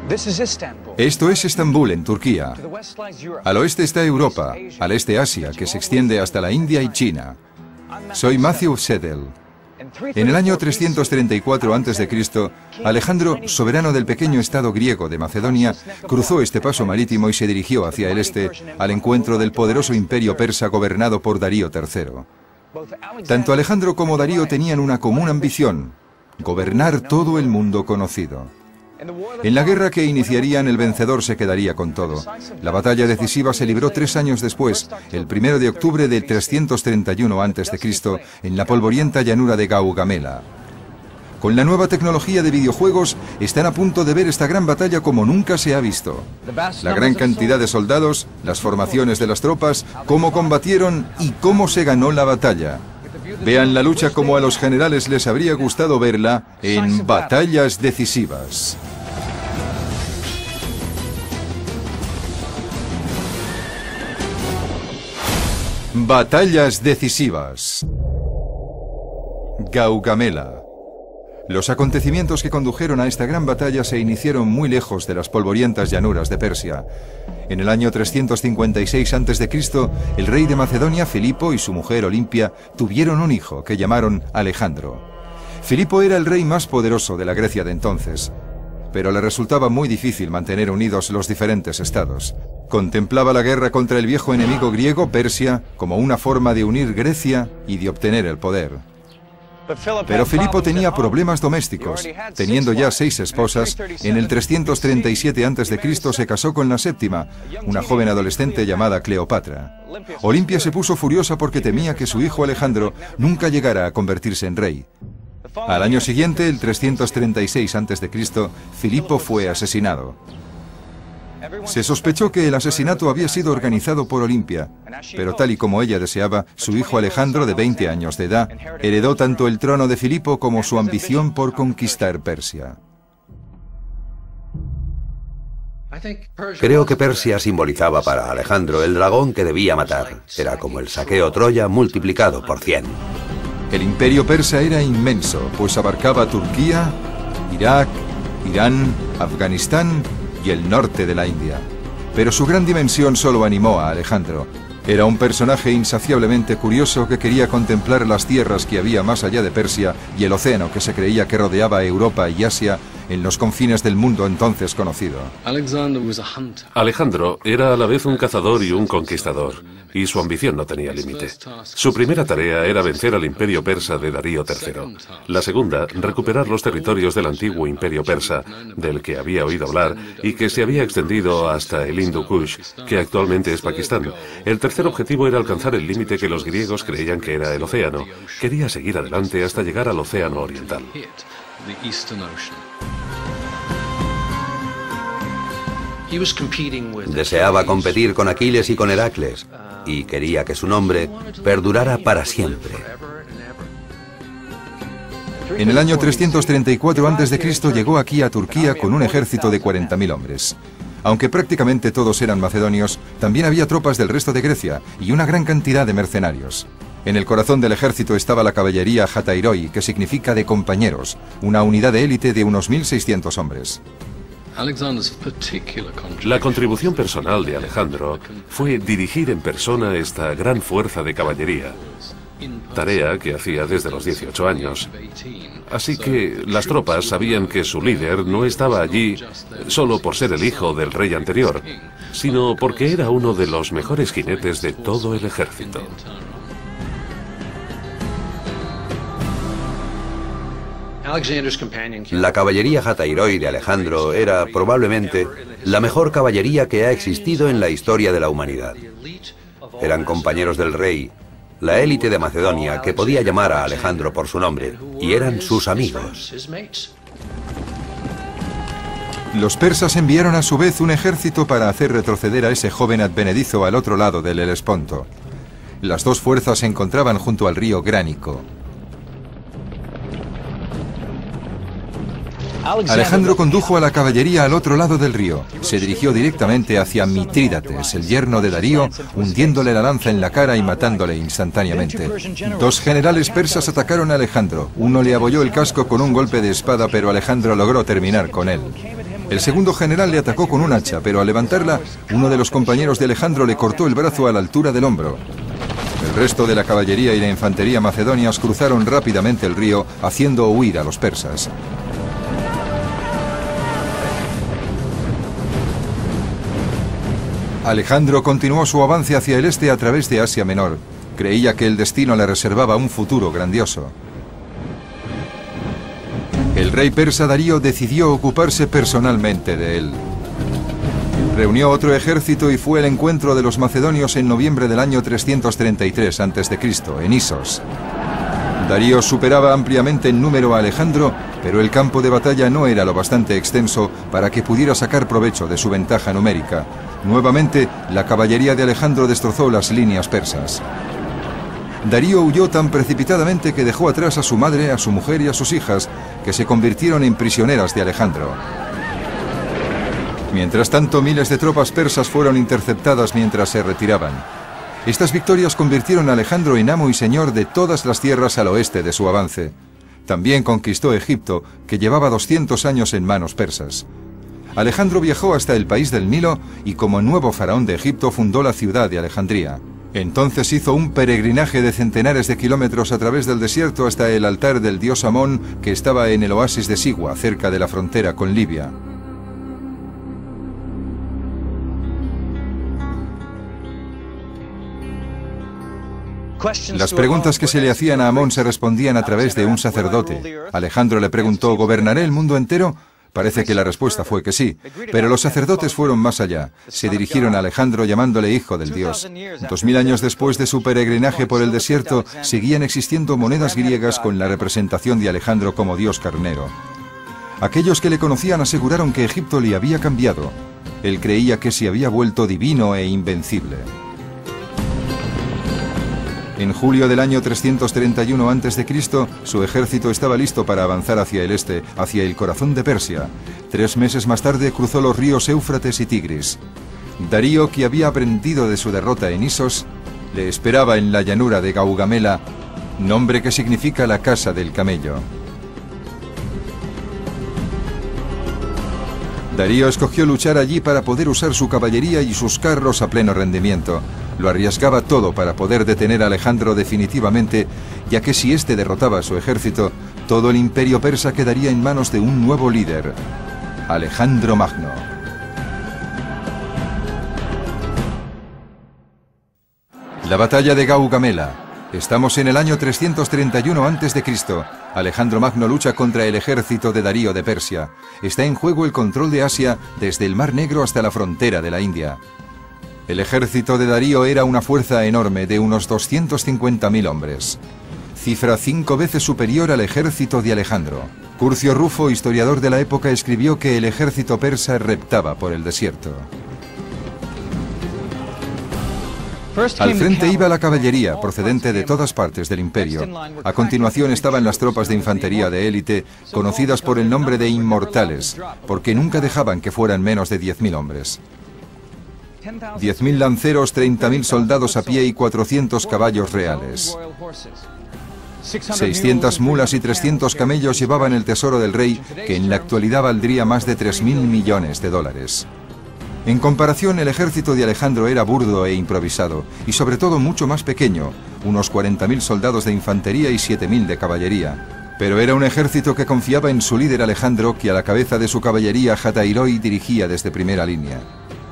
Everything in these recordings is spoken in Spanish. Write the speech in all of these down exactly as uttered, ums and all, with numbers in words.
Esto es Estambul, en Turquía. Al oeste está Europa, al este Asia, que se extiende hasta la India y China. Soy Matthew Seddel. En el año trescientos treinta y cuatro antes de Cristo, Alejandro, soberano del pequeño estado griego de Macedonia, cruzó este paso marítimo y se dirigió hacia el este, al encuentro del poderoso imperio persa gobernado por Darío tercero. Tanto Alejandro como Darío tenían una común ambición: gobernar todo el mundo conocido. En la guerra que iniciarían, el vencedor se quedaría con todo. La batalla decisiva se libró tres años después, el primero de octubre de trescientos treinta y uno antes de Cristo, en la polvorienta llanura de Gaugamela. Con la nueva tecnología de videojuegos, están a punto de ver esta gran batalla como nunca se ha visto. La gran cantidad de soldados, las formaciones de las tropas, cómo combatieron y cómo se ganó la batalla. Vean la lucha como a los generales les habría gustado verla en Batallas Decisivas. Batallas Decisivas. Gaugamela. Los acontecimientos que condujeron a esta gran batalla se iniciaron muy lejos de las polvorientas llanuras de Persia. En el año trescientos cincuenta y seis antes de Cristo, el rey de Macedonia, Filipo, y su mujer Olimpia tuvieron un hijo que llamaron Alejandro. Filipo era el rey más poderoso de la Grecia de entonces, pero le resultaba muy difícil mantener unidos los diferentes estados. Contemplaba la guerra contra el viejo enemigo griego, Persia, como una forma de unir Grecia y de obtener el poder. Pero Filipo tenía problemas domésticos. Teniendo ya seis esposas, en el trescientos treinta y siete antes de Cristo se casó con la séptima, una joven adolescente llamada Cleopatra. Olimpia se puso furiosa porque temía que su hijo Alejandro nunca llegara a convertirse en rey. Al año siguiente, el trescientos treinta y seis antes de Cristo, Filipo fue asesinado. Se sospechó que el asesinato había sido organizado por Olimpia, pero tal y como ella deseaba, su hijo Alejandro, de veinte años de edad, heredó tanto el trono de Filipo como su ambición por conquistar Persia. Creo que Persia simbolizaba para Alejandro el dragón que debía matar. Era como el saqueo Troya multiplicado por cien. El imperio persa era inmenso, pues abarcaba Turquía, Irak, Irán, Afganistán y el norte de la India. Pero su gran dimensión solo animó a Alejandro. Era un personaje insaciablemente curioso que quería contemplar las tierras que había más allá de Persia y el océano que se creía que rodeaba Europa y Asia en los confines del mundo entonces conocido. Alejandro era a la vez un cazador y un conquistador, y su ambición no tenía límite. Su primera tarea era vencer al imperio persa de Darío tercero. La segunda, recuperar los territorios del antiguo imperio persa, del que había oído hablar y que se había extendido hasta el Hindu Kush, que actualmente es Pakistán. El tercer objetivo era alcanzar el límite que los griegos creían que era el océano. Quería seguir adelante hasta llegar al océano oriental. Deseaba competir con Aquiles y con Heracles, y quería que su nombre perdurara para siempre. En el año trescientos treinta y cuatro antes de Cristo llegó aquí a Turquía con un ejército de cuarenta mil hombres. Aunque prácticamente todos eran macedonios, también había tropas del resto de Grecia y una gran cantidad de mercenarios. En el corazón del ejército estaba la caballería Hatairoi, que significa de compañeros, una unidad de élite de unos mil seiscientos hombres. La contribución personal de Alejandro fue dirigir en persona esta gran fuerza de caballería, tarea que hacía desde los dieciocho años. Así que las tropas sabían que su líder no estaba allí solo por ser el hijo del rey anterior, sino porque era uno de los mejores jinetes de todo el ejército. La caballería Hatairoi de Alejandro era probablemente la mejor caballería que ha existido en la historia de la humanidad. Eran compañeros del rey, la élite de Macedonia que podía llamar a Alejandro por su nombre, y eran sus amigos. Los persas enviaron a su vez un ejército para hacer retroceder a ese joven advenedizo al otro lado del Helesponto. Las dos fuerzas se encontraban junto al río Gránico. Alejandro condujo a la caballería al otro lado del río. Se dirigió directamente hacia Mitrídates, el yerno de Darío, hundiéndole la lanza en la cara y matándole instantáneamente. Dos generales persas atacaron a Alejandro. Uno le abolló el casco con un golpe de espada, pero Alejandro logró terminar con él. El segundo general le atacó con un hacha, pero al levantarla, uno de los compañeros de Alejandro le cortó el brazo a la altura del hombro. El resto de la caballería y la infantería macedonias cruzaron rápidamente el río, haciendo huir a los persas. Alejandro continuó su avance hacia el este a través de Asia Menor. Creía que el destino le reservaba un futuro grandioso. El rey persa Darío decidió ocuparse personalmente de él. Reunió otro ejército y fue al encuentro de los macedonios en noviembre del año trescientos treinta y tres antes de Cristo, en Isos. Darío superaba ampliamente en número a Alejandro, pero el campo de batalla no era lo bastante extenso para que pudiera sacar provecho de su ventaja numérica. Nuevamente, la caballería de Alejandro destrozó las líneas persas. Darío huyó tan precipitadamente que dejó atrás a su madre, a su mujer y a sus hijas, que se convirtieron en prisioneras de Alejandro. Mientras tanto, miles de tropas persas fueron interceptadas mientras se retiraban. Estas victorias convirtieron a Alejandro en amo y señor de todas las tierras al oeste de su avance. También conquistó Egipto, que llevaba doscientos años en manos persas. Alejandro viajó hasta el país del Nilo y como nuevo faraón de Egipto fundó la ciudad de Alejandría. Entonces hizo un peregrinaje de centenares de kilómetros a través del desierto hasta el altar del dios Amón, que estaba en el oasis de Sigua, cerca de la frontera con Libia. Las preguntas que se le hacían a Amón se respondían a través de un sacerdote. Alejandro le preguntó: ¿gobernaré el mundo entero? Parece que la respuesta fue que sí, pero los sacerdotes fueron más allá. Se dirigieron a Alejandro llamándole hijo del dios. Dos mil años después de su peregrinaje por el desierto, seguían existiendo monedas griegas con la representación de Alejandro como dios carnero. Aquellos que le conocían aseguraron que Egipto le había cambiado. Él creía que se había vuelto divino e invencible. En julio del año trescientos treinta y uno antes de Cristo, su ejército estaba listo para avanzar hacia el este, hacia el corazón de Persia. Tres meses más tarde cruzó los ríos Éufrates y Tigris. Darío, que había aprendido de su derrota en Isos, le esperaba en la llanura de Gaugamela, nombre que significa la casa del camello. Darío escogió luchar allí para poder usar su caballería y sus carros a pleno rendimiento. Lo arriesgaba todo para poder detener a Alejandro definitivamente, ya que si éste derrotaba a su ejército, todo el imperio persa quedaría en manos de un nuevo líder, Alejandro Magno. La batalla de Gaugamela. Estamos en el año trescientos treinta y uno antes de Cristo. Alejandro Magno lucha contra el ejército de Darío de Persia. Está en juego el control de Asia desde el Mar Negro hasta la frontera de la India. El ejército de Darío era una fuerza enorme de unos doscientos cincuenta mil hombres, cifra cinco veces superior al ejército de Alejandro. Curcio Rufo, historiador de la época, escribió que el ejército persa reptaba por el desierto. Al frente iba la caballería, procedente de todas partes del imperio. A continuación estaban las tropas de infantería de élite, conocidas por el nombre de inmortales, porque nunca dejaban que fueran menos de diez mil hombres. diez mil lanceros, treinta mil soldados a pie y cuatrocientos caballos reales. seiscientas mulas y trescientos camellos llevaban el tesoro del rey, que en la actualidad valdría más de tres mil millones de dólares. En comparación, el ejército de Alejandro era burdo e improvisado, y sobre todo mucho más pequeño, unos cuarenta mil soldados de infantería y siete mil de caballería. Pero era un ejército que confiaba en su líder Alejandro, que a la cabeza de su caballería Hatairoi dirigía desde primera línea.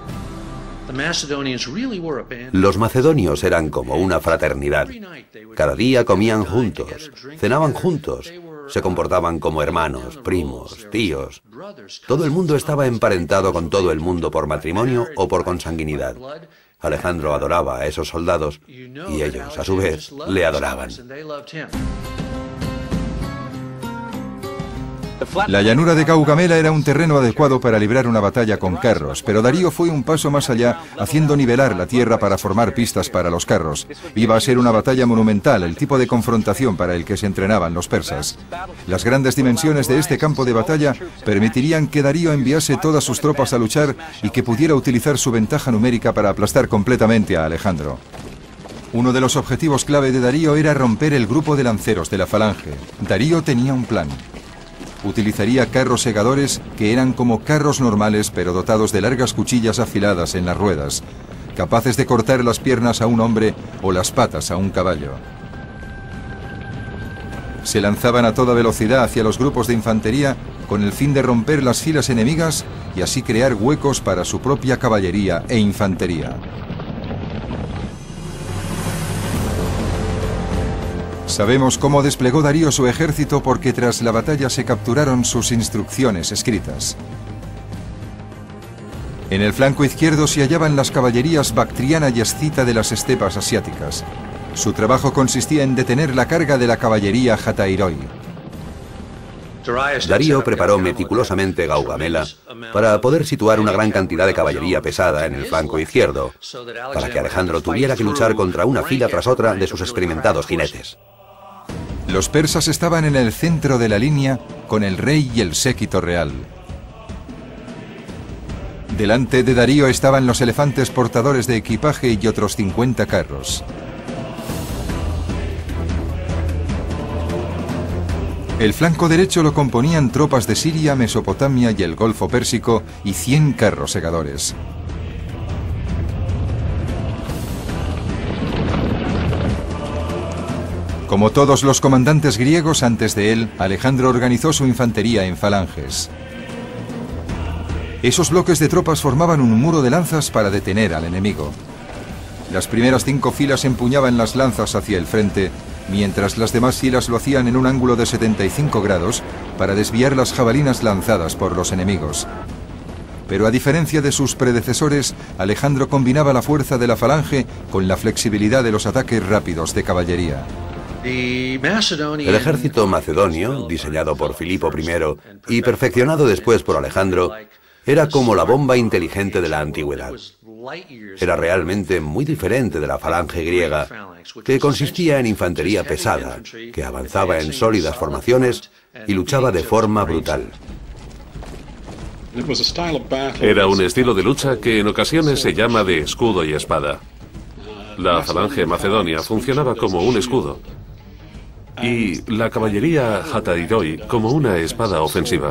Los macedonios eran como una fraternidad. Cada día comían juntos, cenaban juntos, se comportaban como hermanos, primos, tíos. Todo el mundo estaba emparentado con todo el mundo por matrimonio o por consanguinidad. Alejandro adoraba a esos soldados y ellos, a su vez, le adoraban. La llanura de Gaugamela era un terreno adecuado para librar una batalla con carros, pero Darío fue un paso más allá, haciendo nivelar la tierra para formar pistas para los carros. Iba a ser una batalla monumental, el tipo de confrontación para el que se entrenaban los persas. Las grandes dimensiones de este campo de batalla permitirían que Darío enviase todas sus tropas a luchar y que pudiera utilizar su ventaja numérica para aplastar completamente a Alejandro. Uno de los objetivos clave de Darío era romper el grupo de lanceros de la falange. Darío tenía un plan. utilizaría carros segadores que eran como carros normales pero dotados de largas cuchillas afiladas en las ruedas, capaces de cortar las piernas a un hombre o las patas a un caballo. Se lanzaban a toda velocidad hacia los grupos de infantería con el fin de romper las filas enemigas y así crear huecos para su propia caballería e infantería. Sabemos cómo desplegó Darío su ejército porque tras la batalla se capturaron sus instrucciones escritas. En el flanco izquierdo se hallaban las caballerías bactriana y escita de las estepas asiáticas. Su trabajo consistía en detener la carga de la caballería Hatairoi. Darío preparó meticulosamente Gaugamela para poder situar una gran cantidad de caballería pesada en el flanco izquierdo, para que Alejandro tuviera que luchar contra una fila tras otra de sus experimentados jinetes. Los persas estaban en el centro de la línea con el rey y el séquito real. Delante de Darío estaban los elefantes portadores de equipaje y otros cincuenta carros. El flanco derecho lo componían tropas de Siria, Mesopotamia y el Golfo Pérsico y cien carros segadores. Como todos los comandantes griegos antes de él, Alejandro organizó su infantería en falanges. Esos bloques de tropas formaban un muro de lanzas para detener al enemigo. Las primeras cinco filas empuñaban las lanzas hacia el frente, mientras las demás filas lo hacían en un ángulo de setenta y cinco grados para desviar las jabalinas lanzadas por los enemigos. Pero a diferencia de sus predecesores, Alejandro combinaba la fuerza de la falange con la flexibilidad de los ataques rápidos de caballería. El ejército macedonio, diseñado por Filipo primero y perfeccionado después por Alejandro, era como la bomba inteligente de la antigüedad. Era realmente muy diferente de la falange griega, que consistía en infantería pesada, que avanzaba en sólidas formaciones y luchaba de forma brutal. Era un estilo de lucha que en ocasiones se llama de escudo y espada. La falange macedonia funcionaba como un escudo y la caballería Hatairoi como una espada ofensiva.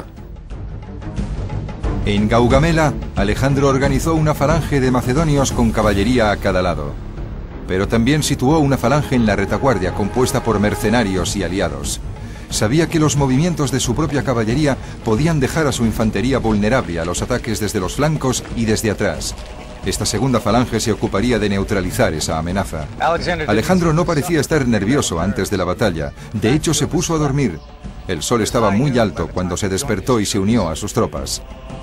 En Gaugamela, Alejandro organizó una falange de macedonios con caballería a cada lado, pero también situó una falange en la retaguardia compuesta por mercenarios y aliados. Sabía que los movimientos de su propia caballería podían dejar a su infantería vulnerable a los ataques desde los flancos y desde atrás. Esta segunda falange se ocuparía de neutralizar esa amenaza. Alejandro no parecía estar nervioso antes de la batalla. De hecho, se puso a dormir. El sol estaba muy alto cuando se despertó y se unió a sus tropas.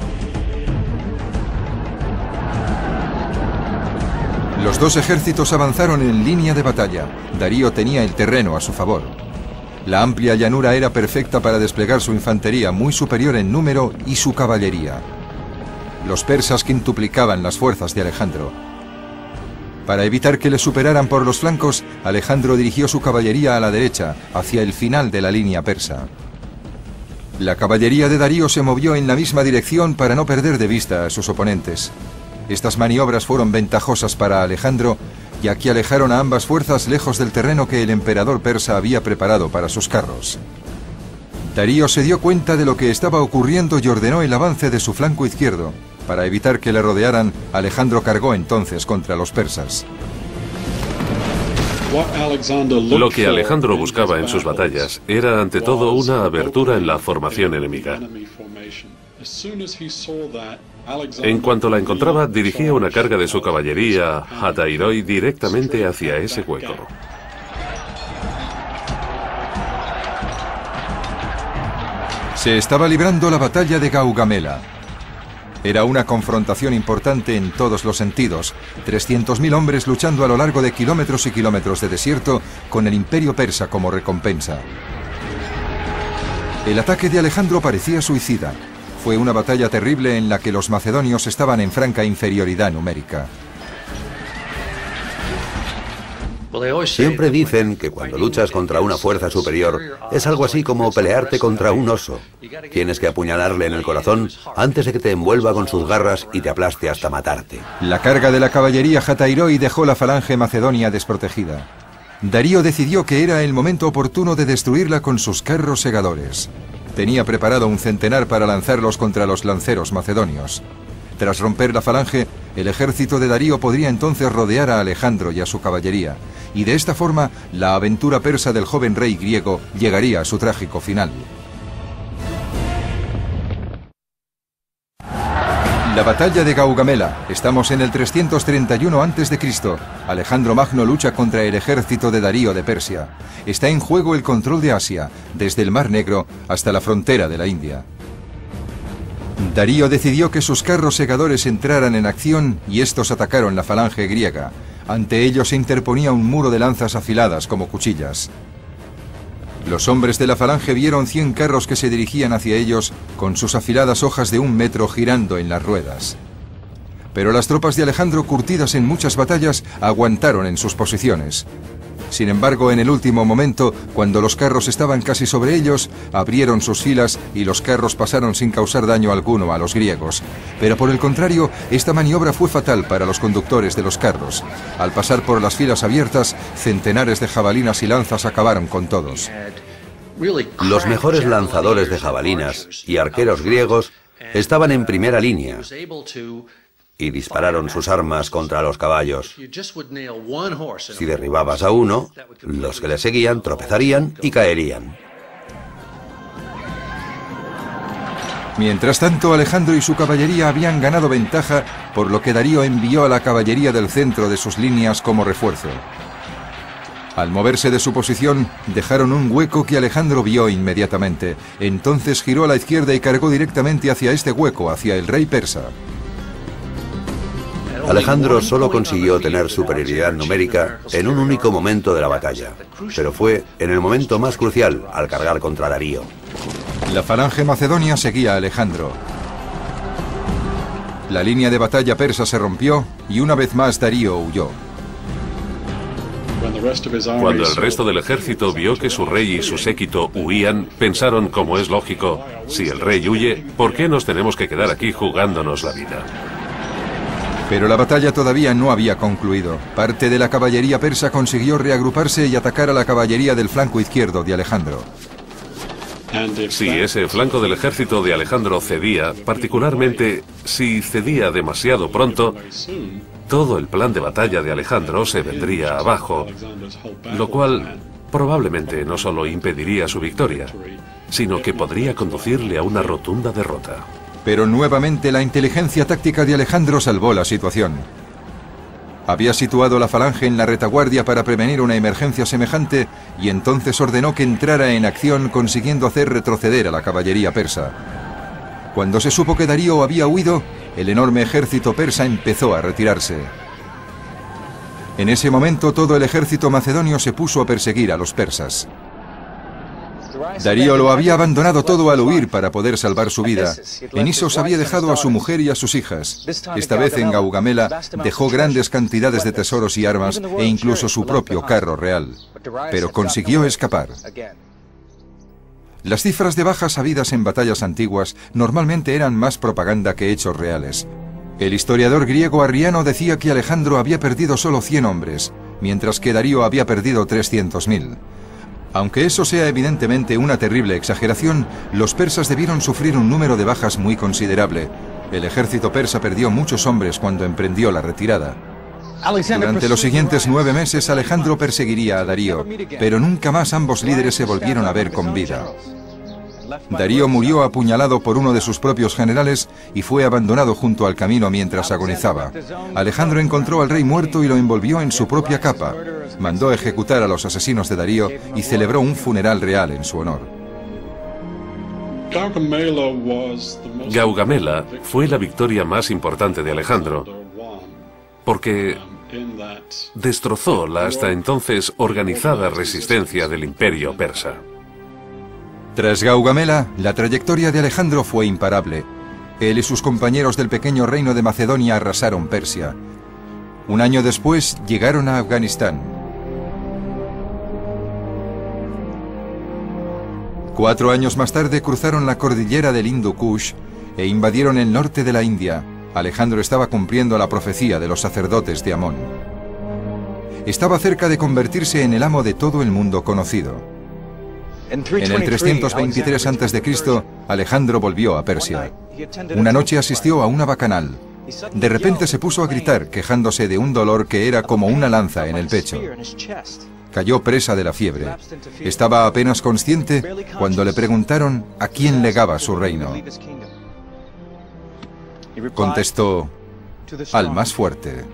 Los dos ejércitos avanzaron en línea de batalla. Darío tenía el terreno a su favor. La amplia llanura era perfecta para desplegar su infantería, muy superior en número, y su caballería. Los persas quintuplicaban las fuerzas de Alejandro. Para evitar que le superaran por los flancos, Alejandro dirigió su caballería a la derecha, hacia el final de la línea persa. La caballería de Darío se movió en la misma dirección para no perder de vista a sus oponentes. Estas maniobras fueron ventajosas para Alejandro, ya que alejaron a ambas fuerzas lejos del terreno que el emperador persa había preparado para sus carros. Darío se dio cuenta de lo que estaba ocurriendo y ordenó el avance de su flanco izquierdo. Para evitar que le rodearan, Alejandro cargó entonces contra los persas. Lo que Alejandro buscaba en sus batallas era ante todo una abertura en la formación enemiga. En cuanto la encontraba, dirigía una carga de su caballería Hatairoi directamente hacia ese hueco. Se estaba librando la batalla de Gaugamela. Era una confrontación importante en todos los sentidos. trescientos mil hombres luchando a lo largo de kilómetros y kilómetros de desierto con el imperio persa como recompensa. El ataque de Alejandro parecía suicida. Fue una batalla terrible en la que los macedonios estaban en franca inferioridad numérica. Siempre dicen que cuando luchas contra una fuerza superior es algo así como pelearte contra un oso. Tienes que apuñalarle en el corazón antes de que te envuelva con sus garras y te aplaste hasta matarte. La carga de la caballería Hatairoi dejó la falange macedonia desprotegida. Darío decidió que era el momento oportuno de destruirla con sus carros segadores. Tenía preparado un centenar para lanzarlos contra los lanceros macedonios. Tras romper la falange, el ejército de Darío podría entonces rodear a Alejandro y a su caballería, y de esta forma la aventura persa del joven rey griego llegaría a su trágico final. La batalla de Gaugamela. Estamos en el trescientos treinta y uno antes de Cristo Alejandro Magno lucha contra el ejército de Darío de Persia. Está en juego el control de Asia, desde el Mar Negro hasta la frontera de la India. Darío decidió que sus carros segadores entraran en acción y estos atacaron la falange griega. Ante ellos se interponía un muro de lanzas afiladas como cuchillas. Los hombres de la falange vieron cien carros que se dirigían hacia ellos con sus afiladas hojas de un metro girando en las ruedas. Pero las tropas de Alejandro, curtidas en muchas batallas, aguantaron en sus posiciones. Sin embargo, en el último momento, cuando los carros estaban casi sobre ellos, abrieron sus filas y los carros pasaron sin causar daño alguno a los griegos. Pero por el contrario, esta maniobra fue fatal para los conductores de los carros. Al pasar por las filas abiertas, centenares de jabalinas y lanzas acabaron con todos. Los mejores lanzadores de jabalinas y arqueros griegos estaban en primera línea y dispararon sus armas contra los caballos. Si derribabas a uno, los que le seguían tropezarían y caerían. Mientras tanto, Alejandro y su caballería habían ganado ventaja, por lo que Darío envió a la caballería del centro de sus líneas como refuerzo. Al moverse de su posición, dejaron un hueco que Alejandro vio inmediatamente. Entonces giró a la izquierda y cargó directamente hacia este hueco, hacia el rey persa. Alejandro solo consiguió tener superioridad numérica en un único momento de la batalla, pero fue en el momento más crucial, al cargar contra Darío. La falange macedonia seguía a Alejandro. La línea de batalla persa se rompió y una vez más Darío huyó. Cuando el resto del ejército vio que su rey y su séquito huían, pensaron, como es lógico, si el rey huye, ¿por qué nos tenemos que quedar aquí jugándonos la vida? Pero la batalla todavía no había concluido. Parte de la caballería persa consiguió reagruparse y atacar a la caballería del flanco izquierdo de Alejandro. Si ese flanco del ejército de Alejandro cedía, particularmente si cedía demasiado pronto, todo el plan de batalla de Alejandro se vendría abajo, lo cual probablemente no solo impediría su victoria, sino que podría conducirle a una rotunda derrota. Pero nuevamente la inteligencia táctica de Alejandro salvó la situación. Había situado la falange en la retaguardia para prevenir una emergencia semejante y entonces ordenó que entrara en acción, consiguiendo hacer retroceder a la caballería persa. Cuando se supo que Darío había huido, el enorme ejército persa empezó a retirarse. En ese momento todo el ejército macedonio se puso a perseguir a los persas. Darío lo había abandonado todo al huir para poder salvar su vida. En Isos había dejado a su mujer y a sus hijas. Esta vez en Gaugamela dejó grandes cantidades de tesoros y armas e incluso su propio carro real. Pero consiguió escapar. Las cifras de bajas habidas en batallas antiguas normalmente eran más propaganda que hechos reales. El historiador griego Arriano decía que Alejandro había perdido solo cien hombres, mientras que Darío había perdido trescientos mil. Aunque eso sea evidentemente una terrible exageración, los persas debieron sufrir un número de bajas muy considerable. El ejército persa perdió muchos hombres cuando emprendió la retirada. Durante los siguientes nueve meses Alejandro perseguiría a Darío, pero nunca más ambos líderes se volvieron a ver con vida. Darío murió apuñalado por uno de sus propios generales y fue abandonado junto al camino mientras agonizaba. Alejandro encontró al rey muerto y lo envolvió en su propia capa. Mandó ejecutar a los asesinos de Darío y celebró un funeral real en su honor. Gaugamela fue la victoria más importante de Alejandro, porque destrozó la hasta entonces organizada resistencia del imperio persa. Tras Gaugamela, la trayectoria de Alejandro fue imparable. Él y sus compañeros del pequeño reino de Macedonia arrasaron Persia. Un año después llegaron a Afganistán. Cuatro años más tarde cruzaron la cordillera del Hindu Kush e invadieron el norte de la India. Alejandro estaba cumpliendo la profecía de los sacerdotes de Amón. Estaba cerca de convertirse en el amo de todo el mundo conocido. En el trescientos veintitrés antes de Cristo, Alejandro volvió a Persia. Una noche asistió a una bacanal. De repente se puso a gritar, quejándose de un dolor que era como una lanza en el pecho. Cayó presa de la fiebre. Estaba apenas consciente cuando le preguntaron a quién legaba su reino. Contestó, al más fuerte.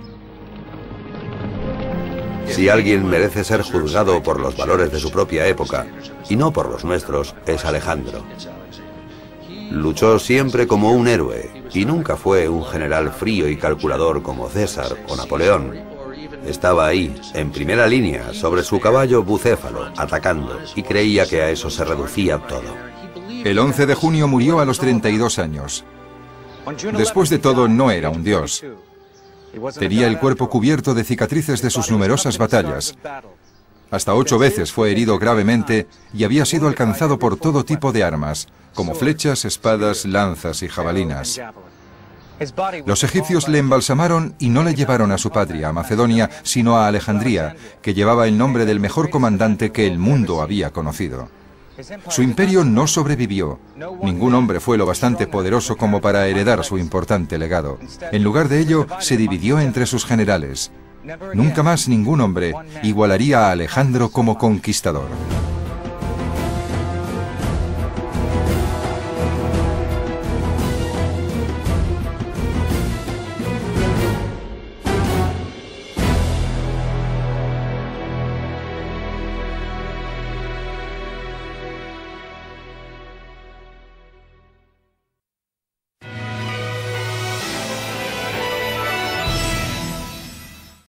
Si alguien merece ser juzgado por los valores de su propia época, y no por los nuestros, es Alejandro. Luchó siempre como un héroe, y nunca fue un general frío y calculador como César o Napoleón. Estaba ahí, en primera línea, sobre su caballo bucéfalo, atacando, y creía que a eso se reducía todo. El once de junio murió a los treinta y dos años. Después de todo, no era un dios. Tenía el cuerpo cubierto de cicatrices de sus numerosas batallas. Hasta ocho veces fue herido gravemente y había sido alcanzado por todo tipo de armas, como flechas, espadas, lanzas y jabalinas. Los egipcios le embalsamaron y no le llevaron a su patria, a Macedonia, sino a Alejandría, que llevaba el nombre del mejor comandante que el mundo había conocido. Su imperio no sobrevivió. Ningún hombre fue lo bastante poderoso como para heredar su importante legado. En lugar de ello, se dividió entre sus generales. Nunca más ningún hombre igualaría a Alejandro como conquistador.